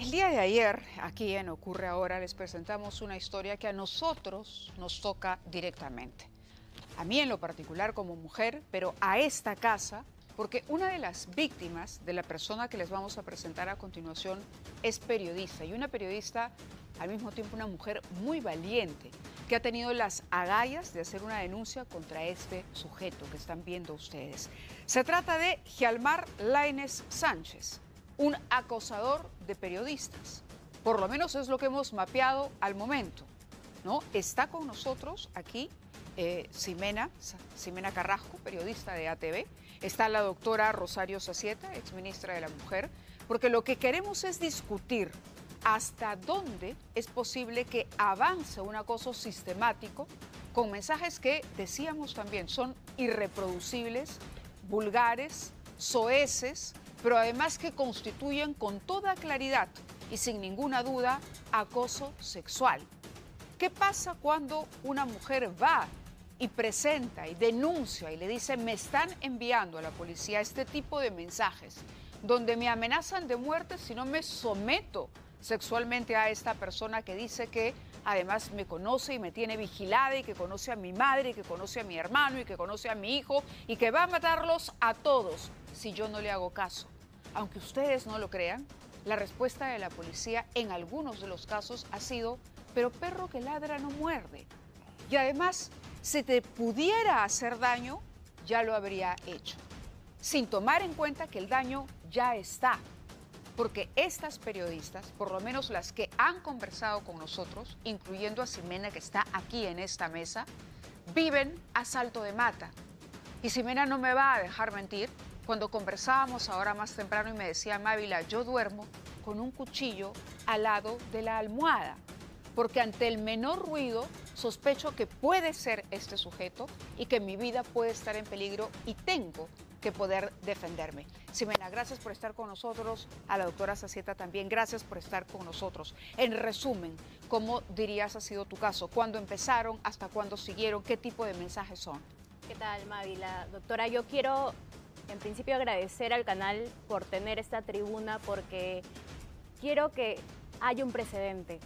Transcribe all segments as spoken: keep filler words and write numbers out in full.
El día de ayer, aquí en Ocurre Ahora, les presentamos una historia que a nosotros nos toca directamente. A mí en lo particular como mujer, pero a esta casa, porque una de las víctimas de la persona que les vamos a presentar a continuación es periodista, y una periodista, al mismo tiempo una mujer muy valiente, que ha tenido las agallas de hacer una denuncia contra este sujeto que están viendo ustedes. Se trata de Gialmar Lainez Sánchez, un acosador de periodistas. Por lo menos es lo que hemos mapeado al momento, ¿no? Está con nosotros aquí eh, Ximena, Ximena Carrasco, periodista de A T V. Está la doctora Rosario Zazieta, exministra de la Mujer, porque lo que queremos es discutir hasta dónde es posible que avance un acoso sistemático con mensajes que, decíamos también, son irreproducibles, vulgares, soeces, pero además que constituyen con toda claridad y sin ninguna duda acoso sexual. ¿Qué pasa cuando una mujer va y presenta y denuncia y le dice me están enviando a la policía este tipo de mensajes donde me amenazan de muerte si no me someto sexualmente a esta persona que dice que además me conoce y me tiene vigilada y que conoce a mi madre y que conoce a mi hermano y que conoce a mi hijo y que va a matarlos a todos si yo no le hago caso? Aunque ustedes no lo crean, la respuesta de la policía en algunos de los casos ha sido, pero perro que ladra no muerde. Y además, si te pudiera hacer daño, ya lo habría hecho, sin tomar en cuenta que el daño ya está. Porque estas periodistas, por lo menos las que han conversado con nosotros, incluyendo a Ximena que está aquí en esta mesa, viven a salto de mata. Y Ximena no me va a dejar mentir. Cuando conversábamos ahora más temprano y me decía Mávila, yo duermo con un cuchillo al lado de la almohada, porque ante el menor ruido sospecho que puede ser este sujeto y que mi vida puede estar en peligro y tengo que poder defenderme. Ximena, gracias por estar con nosotros. A la doctora Zazieta también, gracias por estar con nosotros. En resumen, ¿cómo dirías ha sido tu caso? ¿Cuándo empezaron? ¿Hasta cuándo siguieron? ¿Qué tipo de mensajes son? ¿Qué tal, Mávila? Doctora, yo quiero en principio agradecer al canal por tener esta tribuna porque quiero que haya un precedente.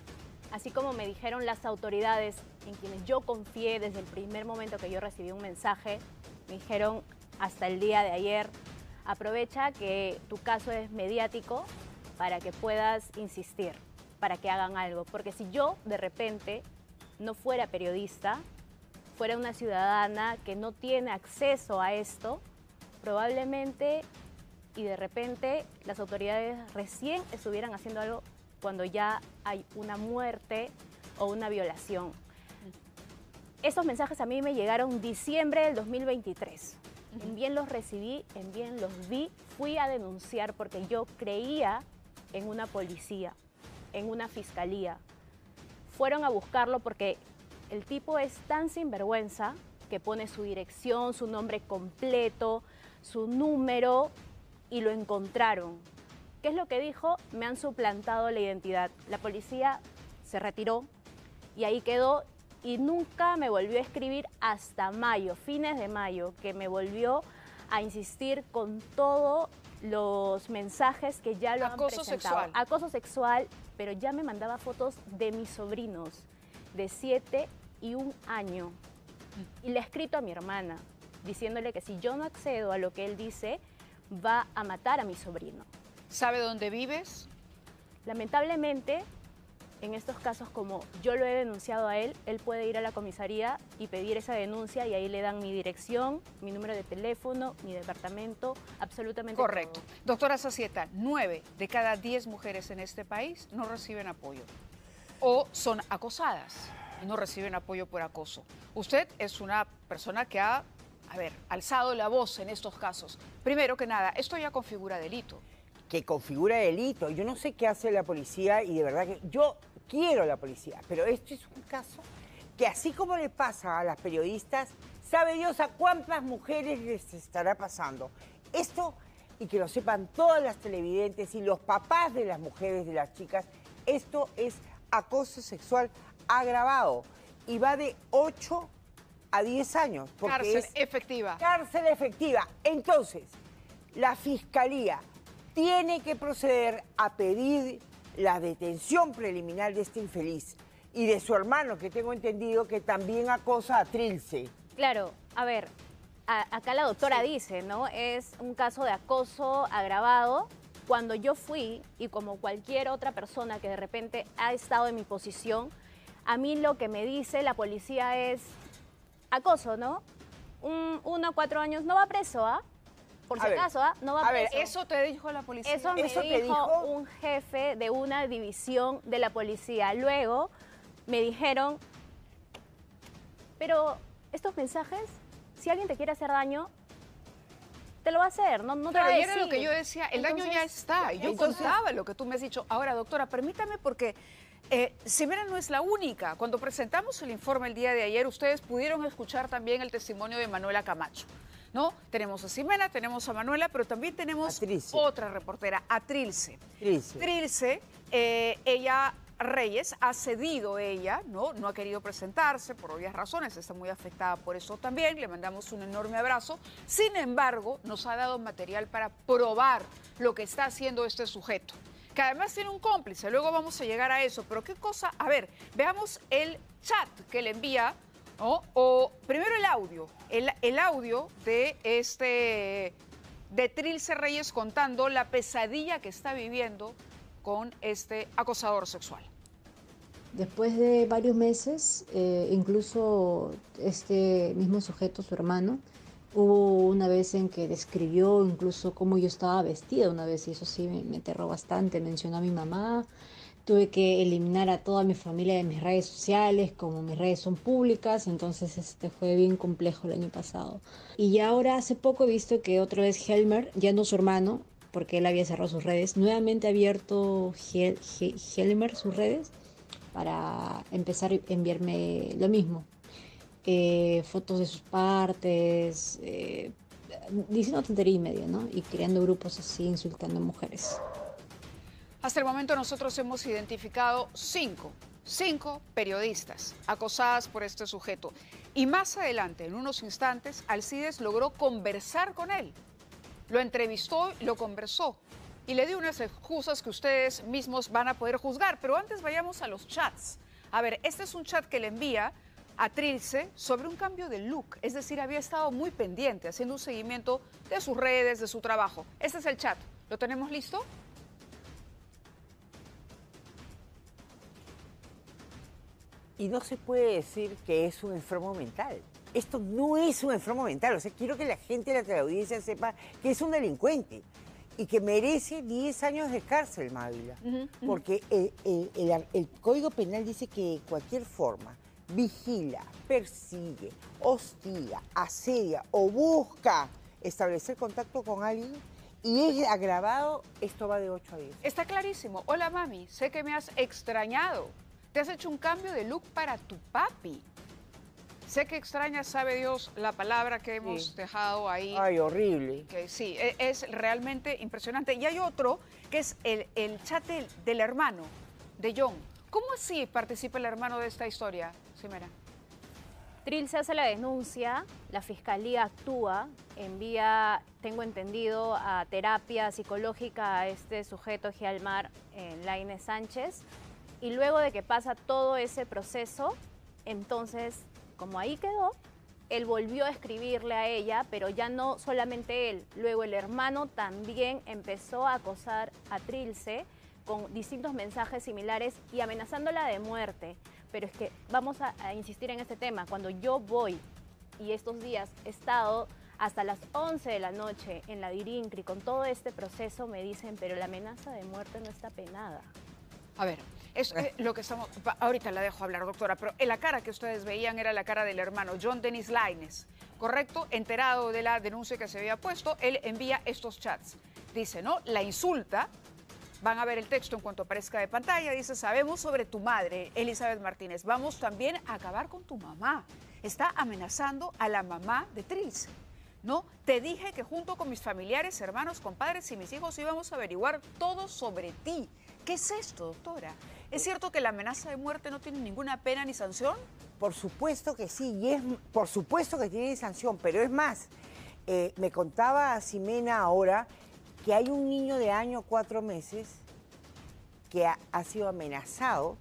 Así como me dijeron las autoridades en quienes yo confié desde el primer momento que yo recibí un mensaje, me dijeron hasta el día de ayer, aprovecha que tu caso es mediático para que puedas insistir, para que hagan algo. Porque si yo de repente no fuera periodista, fuera una ciudadana que no tiene acceso a esto, probablemente y de repente las autoridades recién estuvieran haciendo algo cuando ya hay una muerte o una violación. Estos mensajes a mí me llegaron en diciembre del dos mil veintitrés. En bien los recibí, en bien los vi, fui a denunciar porque yo creía en una policía, en una fiscalía. Fueron a buscarlo porque el tipo es tan sinvergüenza que pone su dirección, su nombre completo, su número y lo encontraron. ¿Qué es lo que dijo? Me han suplantado la identidad. La policía se retiró y ahí quedó y nunca me volvió a escribir hasta mayo, fines de mayo, que me volvió a insistir con todos los mensajes que ya lo Acoso han presentado. sexual. Acoso sexual, pero ya me mandaba fotos de mis sobrinos de siete y un año. Y le he escrito a mi hermana, diciéndole que si yo no accedo a lo que él dice, va a matar a mi sobrino. ¿Sabe dónde vives? Lamentablemente, en estos casos, como yo lo he denunciado a él, él puede ir a la comisaría y pedir esa denuncia y ahí le dan mi dirección, mi número de teléfono, mi departamento, absolutamente Correcto. todo. Doctora Zazieta, nueve de cada diez mujeres en este país no reciben apoyo o son acosadas y no reciben apoyo por acoso. Usted es una persona que ha, a ver, alzado la voz en estos casos. Primero que nada, esto ya configura delito. Que configura delito. Yo no sé qué hace la policía y de verdad que yo quiero la policía, pero esto es un caso que así como le pasa a las periodistas, sabe Dios a cuántas mujeres les estará pasando. Esto, y que lo sepan todas las televidentes y los papás de las mujeres, de las chicas, esto es acoso sexual agravado y va de ocho a diez años. Cárcel es efectiva. Cárcel efectiva. Entonces, la Fiscalía tiene que proceder a pedir la detención preliminar de este infeliz y de su hermano, que tengo entendido que también acosa a Trilce. Claro, a ver, a, acá la doctora sí. dice, ¿no? Es un caso de acoso agravado. Cuando yo fui, y como cualquier otra persona que de repente ha estado en mi posición, a mí lo que me dice la policía es acoso, ¿no? Un, uno a cuatro años no va preso, ¿ah? Por si acaso, ¿ah? No va a preso. Ver, ¿eso te dijo la policía? Eso me ¿Eso dijo, te dijo un jefe de una división de la policía. Luego me dijeron, pero estos mensajes, si alguien te quiere hacer daño, te lo va a hacer, no, no te Claro, va a y decir. era lo que yo decía, el Entonces, daño ya está. Yo entonces, contaba lo que tú me has dicho. Ahora, doctora, permítame porque eh, Ximena no es la única. Cuando presentamos el informe el día de ayer, ustedes pudieron escuchar también el testimonio de Manuela Camacho, ¿no? Tenemos a Ximena, tenemos a Manuela, pero también tenemos otra reportera, a Trilce. Trilce. Trilce, eh, ella... Reyes ha cedido ella, ¿no? No ha querido presentarse por obvias razones, está muy afectada por eso también, le mandamos un enorme abrazo. Sin embargo, nos ha dado material para probar lo que está haciendo este sujeto, que además tiene un cómplice, luego vamos a llegar a eso, pero qué cosa, a ver, veamos el chat que le envía, ¿no? O primero el audio, el, el audio de este, de Trilce Reyes contando la pesadilla que está viviendo con este acosador sexual. Después de varios meses, eh, incluso este mismo sujeto, su hermano, hubo una vez en que describió incluso cómo yo estaba vestida una vez, y eso sí me, me aterró bastante. Mencionó a mi mamá, tuve que eliminar a toda mi familia de mis redes sociales, como mis redes son públicas, entonces este fue bien complejo el año pasado. Y ya ahora hace poco he visto que otra vez Helmer, ya no su hermano, porque él había cerrado sus redes, nuevamente ha abierto Hel Hel Helmer sus redes para empezar a enviarme lo mismo. Eh, fotos de sus partes, eh, diciendo tontería y media, ¿no? Y creando grupos así, insultando a mujeres. Hasta el momento nosotros hemos identificado cinco, cinco periodistas acosadas por este sujeto. Y más adelante, en unos instantes, Alcides logró conversar con él. Lo entrevistó, lo conversó y le dio unas excusas que ustedes mismos van a poder juzgar. Pero antes vayamos a los chats. A ver, este es un chat que le envía a Trilce sobre un cambio de look. Es decir, había estado muy pendiente, haciendo un seguimiento de sus redes, de su trabajo. Este es el chat. ¿Lo tenemos listo? Y no se puede decir que es un enfermo mental. Esto no es un enfermo mental. O sea, quiero que la gente de la teleaudiencia sepa que es un delincuente y que merece diez años de cárcel, Mávila. Uh-huh, uh-huh. Porque el, el, el, el Código Penal dice que de cualquier forma vigila, persigue, hostiga, asedia o busca establecer contacto con alguien y es agravado, esto va de ocho a diez. Está clarísimo. Hola, mami, sé que me has extrañado. Te has hecho un cambio de look para tu papi. Sé que extrañas, sabe Dios, la palabra que hemos sí. dejado ahí. Ay, horrible. Que sí, es, es realmente impresionante. Y hay otro que es el, el chat del, del hermano de John. ¿Cómo así participa el hermano de esta historia, Ximena? Trilce hace la denuncia, la fiscalía actúa, envía, tengo entendido, a terapia psicológica a este sujeto, Gialmar eh, Lainez Sánchez. Y luego de que pasa todo ese proceso, entonces, como ahí quedó, él volvió a escribirle a ella, pero ya no solamente él. Luego el hermano también empezó a acosar a Trilce con distintos mensajes similares y amenazándola de muerte. Pero es que vamos a, a insistir en este tema. Cuando yo voy, y estos días he estado hasta las once de la noche en la Dirincri con todo este proceso, me dicen, pero la amenaza de muerte no está penada. A ver, es eh, lo que estamos... Ahorita la dejo hablar, doctora, pero la cara que ustedes veían era la cara del hermano John Dennis Lainez, ¿correcto? Enterado de la denuncia que se había puesto, él envía estos chats. Dice, ¿no? La insulta, van a ver el texto en cuanto aparezca de pantalla, dice, sabemos sobre tu madre, Elizabeth Martínez, vamos también a acabar con tu mamá. Está amenazando a la mamá de Trilce, ¿no? Te dije que junto con mis familiares, hermanos, compadres y mis hijos íbamos a averiguar todo sobre ti. ¿Qué es esto, doctora? ¿Es cierto que la amenaza de muerte no tiene ninguna pena ni sanción? Por supuesto que sí, y es por supuesto que tiene sanción, pero es más, eh, me contaba Ximena ahora que hay un niño de año cuatro meses que ha, ha sido amenazado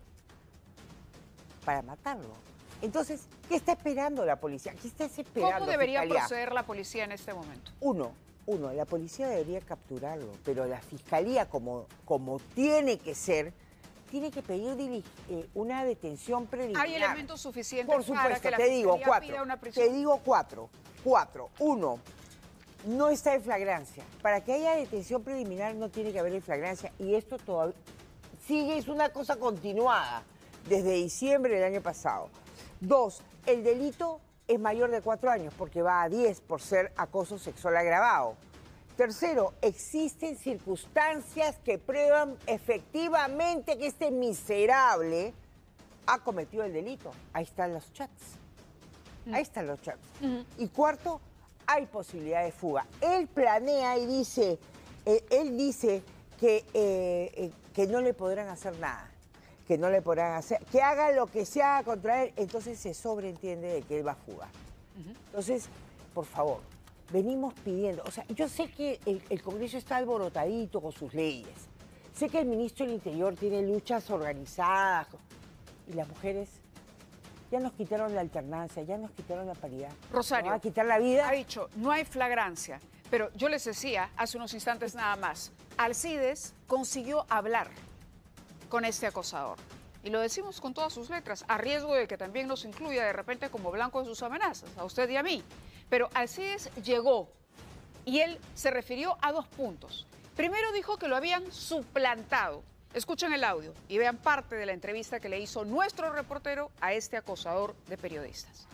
para matarlo. Entonces, ¿qué está esperando la policía? ¿Qué está esperando? ¿Cómo debería Fiscalía? proceder la policía en este momento? Uno, uno, la policía debería capturarlo, pero la fiscalía, como, como tiene que ser, tiene que pedir dili- eh, una detención preliminar. ¿Hay elementos suficientes Por supuesto, para que la te digo fiscalía cuatro. pida una prisión? Te digo cuatro. Cuatro. Uno, no está en flagrancia. Para que haya detención preliminar no tiene que haber en flagrancia. Y esto todavía sigue, es una cosa continuada desde diciembre del año pasado. Dos, el delito es mayor de cuatro años porque va a diez por ser acoso sexual agravado. Tercero, existen circunstancias que prueban efectivamente que este miserable ha cometido el delito. Ahí están los chats. Ahí están los chats. Ujú. Y cuarto, hay posibilidad de fuga. Él planea y dice, eh, él dice que, eh, eh, que no le podrán hacer nada, que no le podrán hacer, que haga lo que se haga contra él, entonces se sobreentiende de que él va a fugar. Entonces, por favor, venimos pidiendo, o sea, yo sé que el, el Congreso está alborotadito con sus leyes, sé que el ministro del Interior tiene luchas organizadas, y las mujeres ya nos quitaron la alternancia, ya nos quitaron la paridad. Rosario, ¿Nos va a quitar la vida? ha dicho, no hay flagrancia, pero yo les decía hace unos instantes nada más, Alcides consiguió hablar con este acosador. Y lo decimos con todas sus letras, a riesgo de que también nos incluya de repente como blanco de sus amenazas, a usted y a mí. Pero Alcides llegó y él se refirió a dos puntos. Primero dijo que lo habían suplantado. Escuchen el audio y vean parte de la entrevista que le hizo nuestro reportero a este acosador de periodistas.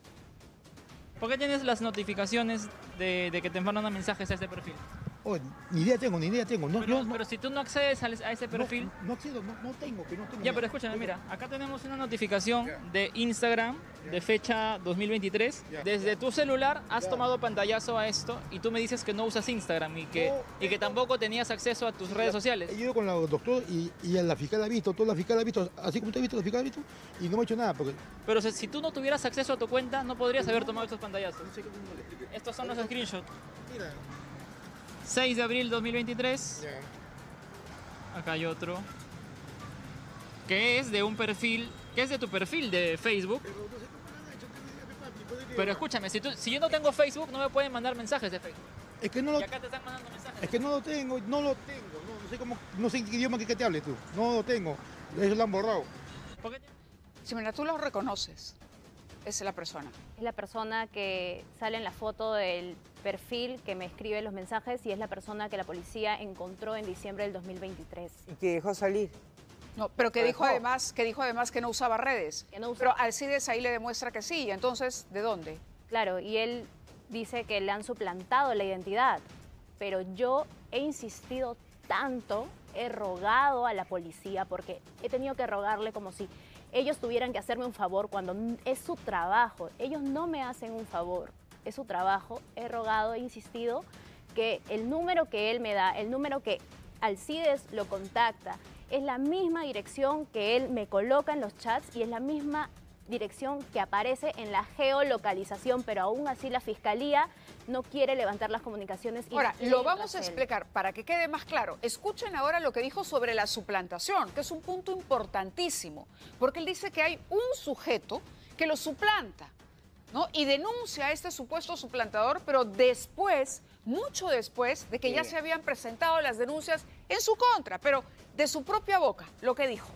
¿Por qué tienes las notificaciones de, de que te mandan mensajes a este perfil? Oh, ni idea tengo, ni idea tengo. No, Pero, yo no- pero si tú no accedes al- a ese no- perfil... No, accedo, no, no tengo, que no tengo. Ya, pero escúchame, mira, acá tenemos una notificación de Instagram de fecha dos mil veintitrés. Ya. Desde tu celular has Ya. tomado pantallazo a esto y tú me dices que no usas Instagram y que, No, y que tampoco tenías acceso a tus redes sociales. He ido con la doctora y, y la fiscal ha visto, toda la fiscal ha visto, así como usted ha visto, la fiscal ha visto, y no me ha hecho nada, porque Pero si, si tú no tuvieras acceso a tu cuenta, no podrías haber tomado estos pantallazos. no sé cómo le explique. Estos son los screenshots. Mira, seis de abril dos mil veintitrés. ya. Acá hay otro. Que es de un perfil, que es de tu perfil de Facebook. Pero no sé cómo lo han hecho, que me diga, papi, puede que- Pero escúchame, si, tú, si yo no tengo Facebook, no me pueden mandar mensajes de Facebook. Es que no lo, Y acá te están mandando mensajes. es que no lo tengo, no lo tengo, no, no sé cómo, no sé en qué idioma que, que te hables tú, no lo tengo, eso lo han borrado. ¿Por qué? Ximena, tú lo reconoces. Es la persona. Es la persona que sale en la foto del perfil que me escribe los mensajes y es la persona que la policía encontró en diciembre del dos mil veintitrés. Y que dejó salir. No, pero que Lo dijo dejó. además que dijo además que no usaba redes. Que no usa- Pero Alcides ahí le demuestra que sí. Entonces, ¿de dónde? Claro, y él dice que le han suplantado la identidad, pero yo he insistido tanto, he rogado a la policía, porque he tenido que rogarle como si ellos tuvieran que hacerme un favor cuando n- es su trabajo. Ellos no me hacen un favor, es su trabajo. He rogado, he insistido que el número que él me da, el número que Alcides lo contacta, es la misma dirección que él me coloca en los chats y es la misma dirección que aparece en la geolocalización, pero aún así la fiscalía no quiere levantar las comunicaciones. Y Ahora, no quiere lo ir vamos a tras él. explicar para que quede más claro. Escuchen ahora lo que dijo sobre la suplantación, que es un punto importantísimo, porque él dice que hay un sujeto que lo suplanta, ¿no? Y denuncia a este supuesto suplantador, pero después, mucho después de que ya Sí. se habían presentado las denuncias en su contra, pero de su propia boca, lo que dijo.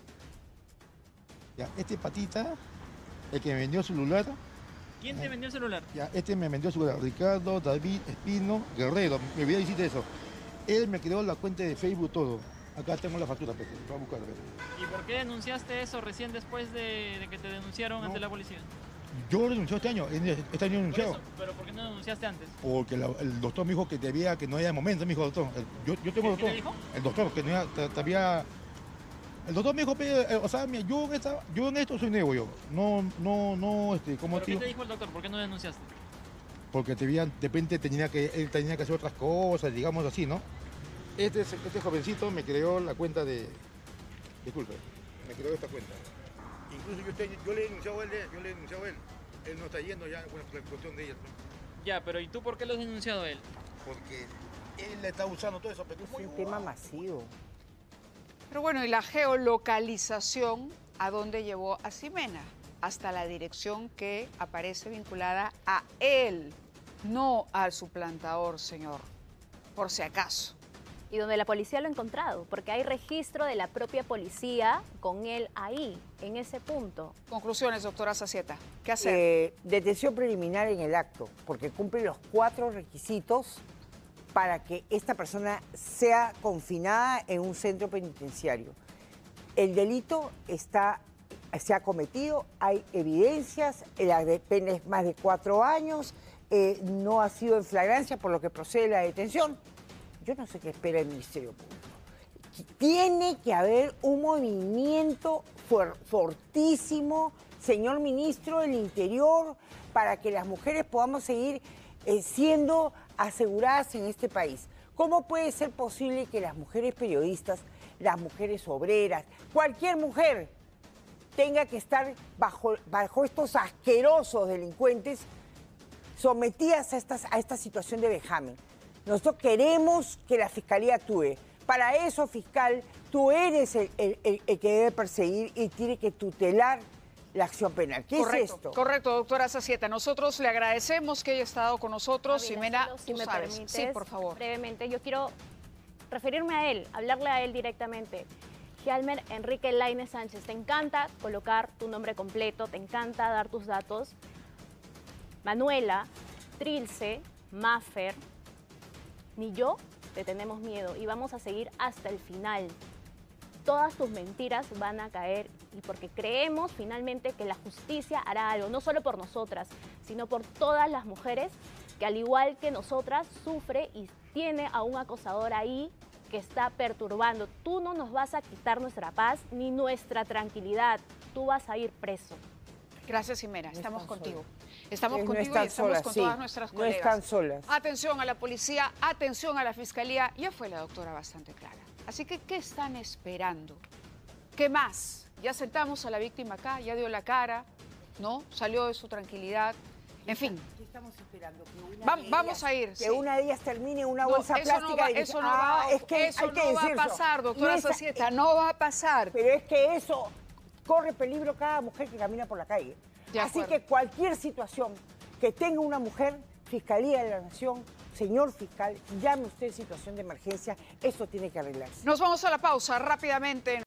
Ya, este patita, el que me vendió su celular, ¿Quién te vendió el celular? ya, este me vendió su celular, Ricardo David Espino Guerrero, me olvidé decirte eso. Él me creó la cuenta de Facebook, todo. Acá tengo la factura, pero voy a buscar. Pero. ¿Y por qué denunciaste eso recién después de, de que te denunciaron No. ante la policía? Yo renunció este año, este año he Por renunciado. eso, ¿pero por qué no denunciaste antes? Porque la- el doctor me dijo que debía, que no había momento, me dijo el doctor. El- yo, yo tengo ¿Qué- doctor. qué te dijo? El doctor, que no había, t- todavía. El doctor me dijo, pe- eh, o sea, mira, yo en, esta, yo en esto soy nuevo yo. No, no, no, este, ¿cómo ¿Pero te qué digo? te dijo el doctor? ¿Por qué no denunciaste? Porque debía, de repente tenía que, él tenía que hacer otras cosas, digamos así, ¿no? Este, este jovencito me creó la cuenta de. Disculpe, me creó esta cuenta. Incluso yo, te- yo le he denunciado a él, yo le he denunciado a él. Él no está yendo ya con la cuestión de ella. Ya, pero ¿y tú por qué lo has denunciado a él? Porque él le está usando todo eso, pero es Es muy un tema guapo. masivo. Pero bueno, ¿y la geolocalización a dónde llevó a Ximena? Hasta la dirección que aparece vinculada a él, no al suplantador, señor, por si acaso. Y donde la policía lo ha encontrado, porque hay registro de la propia policía con él ahí, en ese punto. Conclusiones, doctora Zacieta, ¿qué hacer? Eh, detención preliminar en el acto, porque cumple los cuatro requisitos para que esta persona sea confinada en un centro penitenciario. El delito está, se ha cometido, hay evidencias, la pena es más de cuatro años, eh, no ha sido en flagrancia, por lo que procede la detención. Yo no sé qué espera el Ministerio Público. Tiene que haber un movimiento for, fortísimo, señor Ministro del Interior, para que las mujeres podamos seguir eh, siendo aseguradas en este país. ¿Cómo puede ser posible que las mujeres periodistas, las mujeres obreras, cualquier mujer tenga que estar bajo, bajo estos asquerosos delincuentes sometidas a, estas, a esta situación de vejamen? Nosotros queremos que la Fiscalía actúe. Para eso, fiscal, tú eres el, el, el, el que debe perseguir y tiene que tutelar la acción penal. ¿Qué correcto, es esto? Correcto, doctora Zacieta. Nosotros le agradecemos que haya estado con nosotros. Ávila, Ximena, solo si tú me sabes. permites, Sí, por favor. brevemente, yo quiero referirme a él, hablarle a él directamente. Hjalmer Enrique Lainez Sánchez, te encanta colocar tu nombre completo, te encanta dar tus datos. Manuela, Trilce, Maffer, ni yo te tenemos miedo y vamos a seguir hasta el final. Todas tus mentiras van a caer y porque creemos finalmente que la justicia hará algo, no solo por nosotras, sino por todas las mujeres que al igual que nosotras sufre y tiene a un acosador ahí que está perturbando. Tú no nos vas a quitar nuestra paz ni nuestra tranquilidad, tú vas a ir preso. Gracias, Ximena. No Estamos están contigo. solas. Estamos Eh, no contigo están y estamos solas, con sí. todas nuestras No colegas. están solas. Atención a la policía, atención a la fiscalía. Ya fue la doctora bastante clara. Así que, ¿qué están esperando? ¿Qué más? Ya sentamos a la víctima acá, ya dio la cara, ¿no? Salió de su tranquilidad. En fin. ¿Qué estamos esperando? Que una Va- de vamos ellas- a ir, Que sí. una de ellas termine en una No, bolsa eso no plástica va, y dice, eso no ah, va, es que eso hay que no va a decirlo. pasar, doctora Y esa- Zacieta, no va a pasar. Pero es que eso corre peligro cada mujer que camina por la calle. De Así acuerdo. que cualquier situación que tenga una mujer, Fiscalía de la Nación, señor fiscal, llame usted en situación de emergencia, esto tiene que arreglarse. Nos vamos a la pausa rápidamente.